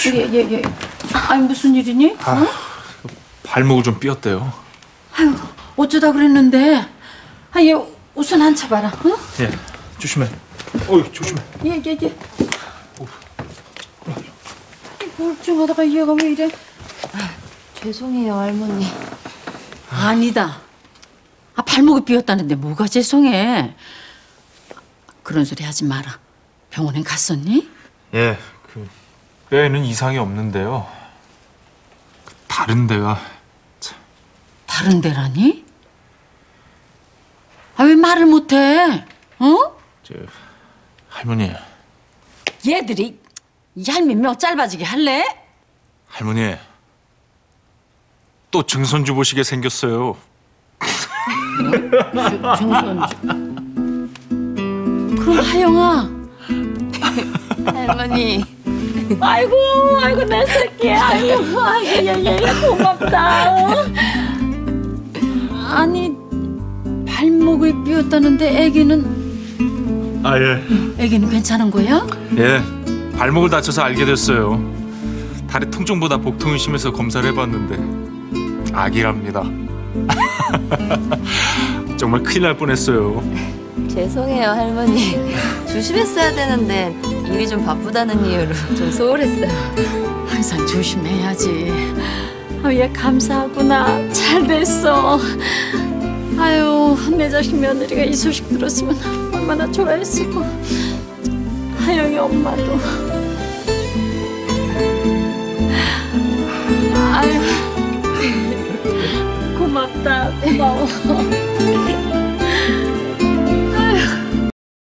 예. 아니 무슨 일이니? 어? 발목을 좀 삐었대요. 아유 어쩌다 그랬는데. 얘 우선 앉혀봐라. 응? 예, 조심해. 어이, 조심해. 예. 멀쩡하다가 얘가 왜 이래? 죄송해요, 할머니. 아니다. 발목이 삐었다는데 뭐가 죄송해. 그런 소리 하지 마라. 병원에 갔었니? 예, 뼈에는 이상이 없는데요. 다른 데가 다른 데라니? 왜 말을 못해? 어? 할머니. 얘들이 이 할미 명 짧아지게 할래? 할머니. 또 증손주 보시게 생겼어요. 증손주. 그럼 하영아. 할머니. 아이고 내 새끼. 아이고 얘 고맙다. 아니 발목을 삐었다는데 애기는 예. 애기는 괜찮은 거야? 예, 발목을 다쳐서 알게 됐어요. 다리 통증보다 복통이 심해서 검사를 해봤는데 아기랍니다. 정말 큰일 날 뻔했어요. 죄송해요, 할머니. 조심했어야 되는데 일이 좀 바쁘다는 이유로 좀 소홀했어요. 항상 조심해야지. 얘 감사하구나. 잘 됐어. 아유 내 자식 며느리가 이 소식 들었으면 얼마나 좋아했을까. 하영이 엄마도. 아유 고맙다. 고마워.